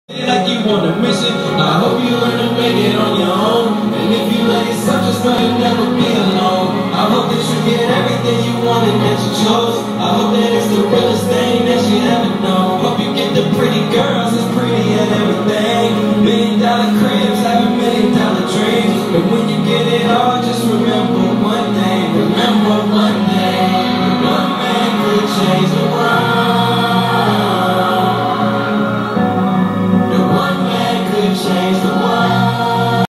Like you want a mission, I hope you learn to make it on your own. And if you love yourself, just know you'll never be alone. I hope that you get everything you want and that you chose. I hope that it's the realest thing that you ever know. Hope you